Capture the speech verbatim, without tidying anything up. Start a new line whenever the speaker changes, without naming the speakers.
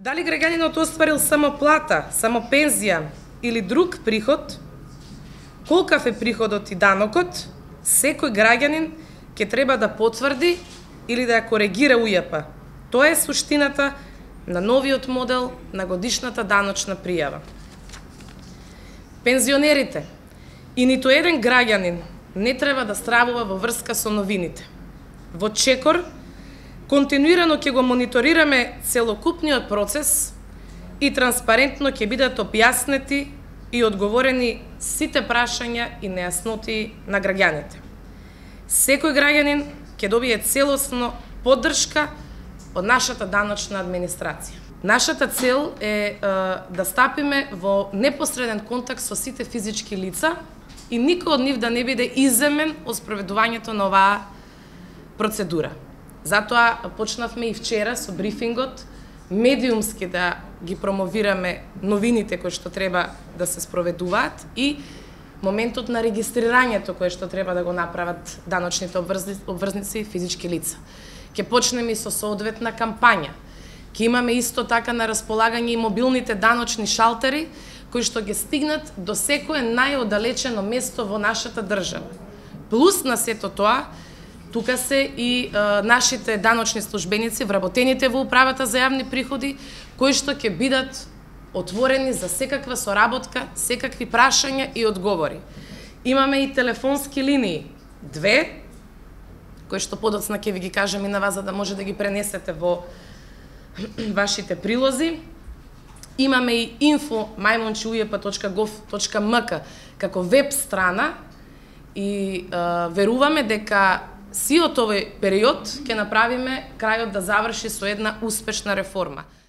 Дали граѓанинот остварил само плата, само пензија или друг приход, колкав е приходот и данокот, секој граѓанин ќе треба да потврди или да ја коригира У Ј П. Тоа е суштината на новиот модел на годишната даночна пријава. Пензионерите и ниту еден граѓанин не треба да стравува во врска со новините. Во Чекор континуирано ќе го мониторираме целокупниот процес и транспарентно ќе бидат објаснети и одговорени сите прашања и нејасноти на граѓаните. Секој граѓанин ќе добие целосно поддршка од нашата даночна администрација. Нашата цел е, е да стапиме во непосреден контакт со сите физички лица и никој од нив да не биде иземен од спроведувањето на оваа процедура. Затоа почнавме и вчера со брифингот, медиумски да ги промовираме новините кои што треба да се спроведуваат и моментот на регистрирањето кое што треба да го направат даночните обврзници и физички лица. Ќе почнеме и со соодветна кампања. Ќе имаме исто така на располагање и мобилните даночни шалтери кои што ќе стигнат до секое најоддалечено место во нашата држава. Плюс на сето тоа, тука се и е, нашите даночни службеници, вработените во управата за јавни приходи, кои што ќе бидат отворени за секаква соработка, секакви прашања и одговори. Имаме и телефонски линии, две, кои што подоцна ќе ви ги кажам и на вас, за да може да ги пренесете во вашите прилози. Имаме и инфо мајмонче у ј п точка гов точка м к како веб страна и е, веруваме дека сиот овој период ќе направиме крајот да заврши со една успешна реформа.